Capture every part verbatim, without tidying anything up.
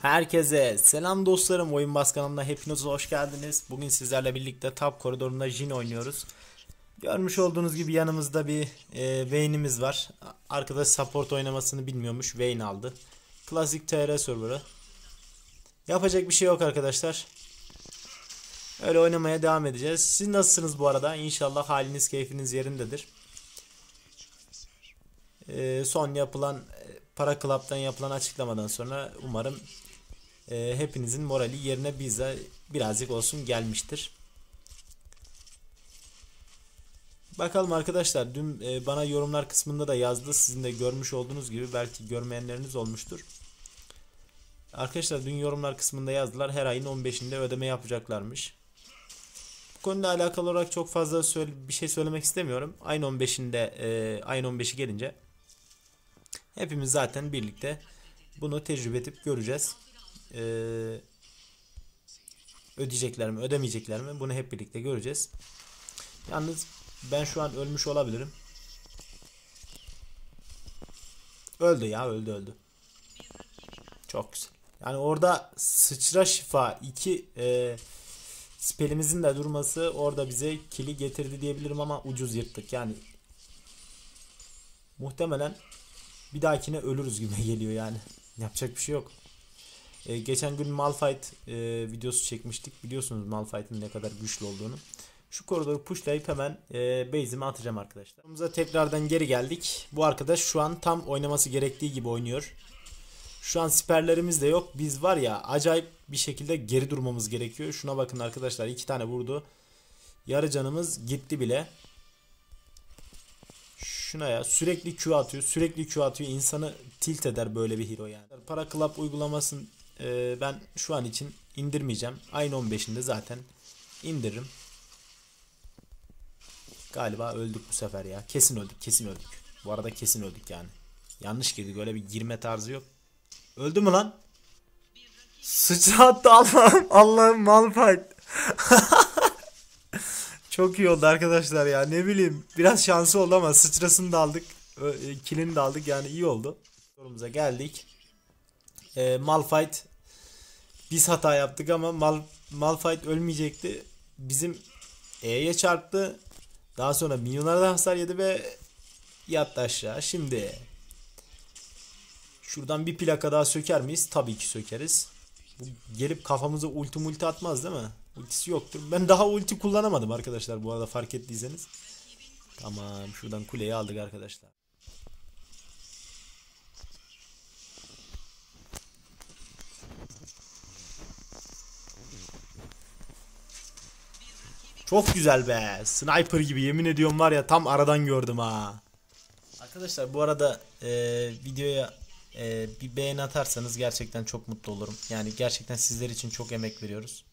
Herkese selam dostlarım. Oyun Bas kanalına hepiniz hoş geldiniz. Bugün sizlerle birlikte Top koridorunda Jhin oynuyoruz. Görmüş olduğunuz gibi yanımızda bir e, Vayne'imiz var. Arkadaş support oynamasını bilmiyormuş. Vayne aldı. Klasik T R serverı. Yapacak bir şey yok arkadaşlar. Öyle oynamaya devam edeceğiz. Siz nasılsınız bu arada? İnşallah haliniz keyfiniz yerindedir. E, son yapılan e, Para Club'dan yapılan açıklamadan sonra umarım e, hepinizin morali yerine bize birazcık olsun gelmiştir. Bakalım arkadaşlar, dün e, bana yorumlar kısmında da yazdı. Sizin de görmüş olduğunuz gibi, belki görmeyenleriniz olmuştur. Arkadaşlar dün yorumlar kısmında yazdılar, her ayın on beşinde ödeme yapacaklarmış. Bu konuyla alakalı olarak çok fazla söyle, bir şey söylemek istemiyorum. Ayın on beşinde e, ayın on beşi gelince hepimiz zaten birlikte bunu tecrübe edip göreceğiz. E, ödeyecekler mi ödemeyecekler mi, bunu hep birlikte göreceğiz. Yalnız ben şu an ölmüş olabilirim. Öldü ya, öldü öldü. Çok güzel. Yani orada sıçra şifa iki e, spelimizin de durması orada bize kili getirdi diyebilirim, ama ucuz yırttık. Yani muhtemelen bir dahakine ölürüz gibi geliyor yani. Yapacak bir şey yok. E, geçen gün Malphite e, videosu çekmiştik. Biliyorsunuz Malphite'ın ne kadar güçlü olduğunu. Şu koridoru pushlayıp hemen e, base'ime atacağım arkadaşlar. Biz tekrardan geri geldik. Bu arkadaş şu an tam oynaması gerektiği gibi oynuyor. Şu an siperlerimiz de yok. Biz var ya, acayip bir şekilde geri durmamız gerekiyor. Şuna bakın arkadaşlar, iki tane vurdu. Yarı canımız gitti bile. Şuna ya, sürekli Q atıyor. Sürekli Q atıyor. İnsanı tilt eder böyle bir hero yani. Para Club uygulamasını e, ben şu an için indirmeyeceğim. Ayın on beşinde zaten indiririm. Galiba öldük bu sefer ya. Kesin öldük, kesin öldük. Bu arada kesin öldük yani. Yanlış girdik, öyle bir girme tarzı yok. Öldü mü lan? Sıçrattı Allah'ım. Allah'ım, Malphite. Çok iyi oldu arkadaşlar ya. Ne bileyim, biraz şansı oldu ama sıçrasını da aldık. E, Killini de aldık, yani iyi oldu. Sorumuza geldik. E, Malphite. Biz hata yaptık ama Mal, Malphite ölmeyecekti. Bizim E'ye çarptı. Daha sonra milyonlara da hasar yedi ve yattı aşağı. Şimdi şuradan bir plaka daha söker miyiz? Tabii ki sökeriz. Bu gelip kafamıza ulti multi atmaz değil mi? Ultisi yoktur. Ben daha ulti kullanamadım arkadaşlar, bu arada fark ettiyseniz. Tamam, şuradan kuleyi aldık arkadaşlar. Çok güzel be. Sniper gibi, yemin ediyorum var ya, tam aradan gördüm ha. Arkadaşlar bu arada e, videoya e, bir beğeni atarsanız gerçekten çok mutlu olurum. Yani gerçekten sizler için çok emek veriyoruz.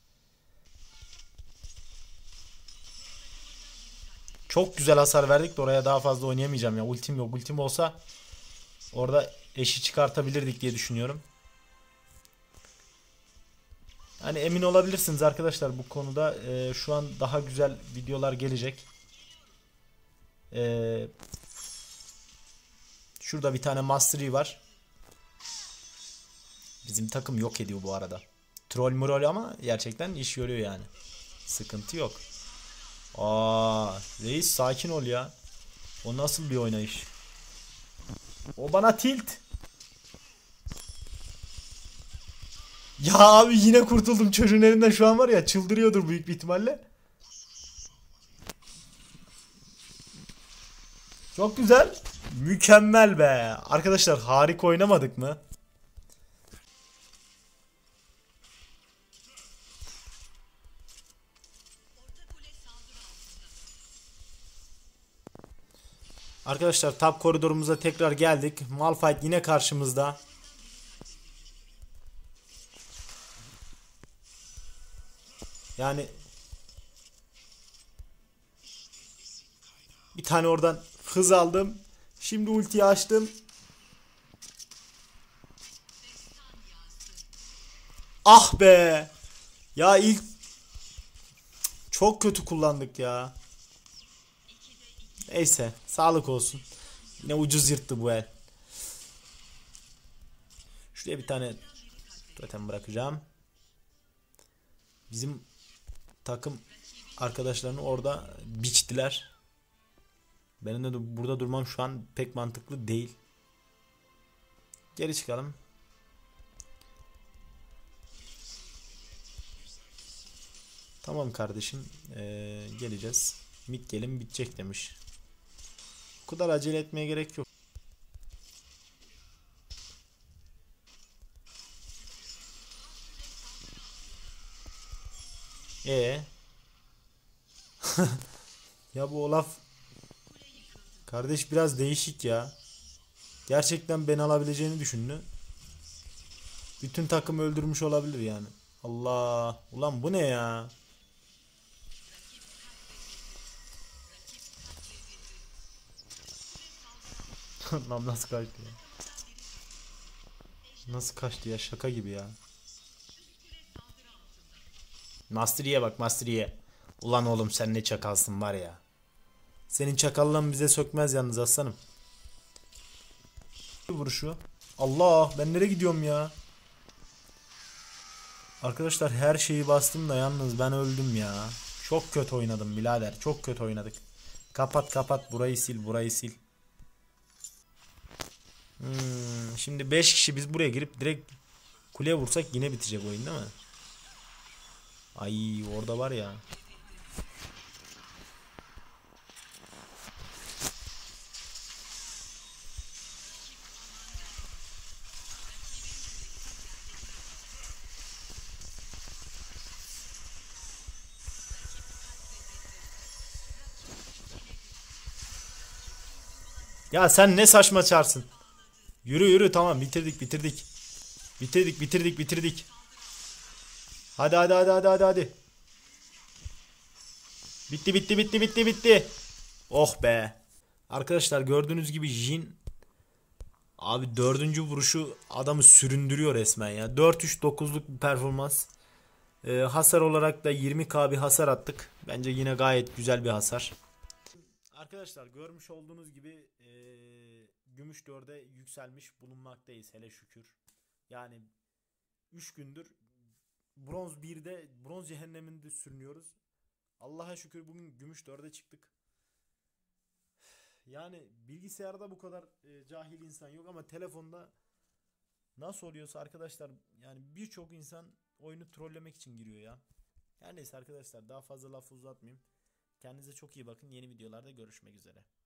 Çok güzel hasar verdik de oraya daha fazla oynayamayacağım ya. Ultim yok. Ultim olsa orada eşi çıkartabilirdik diye düşünüyorum. Hani emin olabilirsiniz arkadaşlar bu konuda. E, şu an daha güzel videolar gelecek. E, şurada bir tane Mastery var. Bizim takım yok ediyor bu arada. Troll murol ama gerçekten iş görüyor yani. Sıkıntı yok. Aa, reis sakin ol ya. O nasıl bir oynayış? O bana tilt. Ya abi, yine kurtuldum çocuğun elinden, şu an var ya, çıldırıyordur büyük bir ihtimalle. Çok güzel. Mükemmel be. Arkadaşlar harika oynamadık mı? Arkadaşlar top koridorumuza tekrar geldik. Malphite yine karşımızda. Yani bir tane oradan hız aldım. Şimdi ultiyi açtım. Ah be. Ya ilk çok kötü kullandık ya. Neyse, sağlık olsun. Yine ucuz yırttı bu el. Şuraya bir tane Zaten bırakacağım. Bizim takım arkadaşlarını orada biçtiler. Benim de burada durmam şu an pek mantıklı değil. Geri çıkalım. Tamam kardeşim. Ee, geleceğiz. Mid gelin bitecek demiş. Bu kadar acele etmeye gerek yok. E ya bu Olaf kardeş biraz değişik ya. Gerçekten beni alabileceğini düşündü. Bütün takım öldürmüş olabilir yani. Allah. Ulan bu ne ya? Lan nasıl kaçtı ya? Nasıl kaçtı ya? Şaka gibi ya. Mastery'e bak Mastery'e. Ulan oğlum sen ne çakalsın var ya. Senin çakallığın bize sökmez yalnız aslanım. Vuruşu. Allah ben nereye gidiyorum ya? Arkadaşlar her şeyi bastım da yalnız ben öldüm ya. Çok kötü oynadım birader. Çok kötü oynadık. Kapat kapat burayı sil burayı sil. Hmm, şimdi beş kişi biz buraya girip direkt kuleye vursak yine bitecek oyun değil mi? Ay orada var ya. Ya sen ne saçma çarsın. Yürü yürü tamam bitirdik bitirdik. Bitirdik bitirdik bitirdik. Hadi hadi hadi hadi hadi hadi. Bitti bitti bitti bitti bitti. Oh be. Arkadaşlar gördüğünüz gibi Jhin abi dördüncü vuruşu adamı süründürüyor resmen ya. dört üç dokuzluk bir performans. Ee, hasar olarak da yirmi bin bir hasar attık. Bence yine gayet güzel bir hasar. Arkadaşlar görmüş olduğunuz gibi ee, Gümüş dörde yükselmiş bulunmaktayız hele şükür. Yani üç gündür Bronz birde Bronz cehenneminde sürünüyoruz. Allah'a şükür bugün Gümüş dörde çıktık. Yani bilgisayarda bu kadar e, cahil insan yok ama telefonda nasıl oluyorsa arkadaşlar yani birçok insan oyunu trollemek için giriyor ya. Her neyse arkadaşlar daha fazla lafı uzatmayayım. Kendinize çok iyi bakın. Yeni videolarda görüşmek üzere.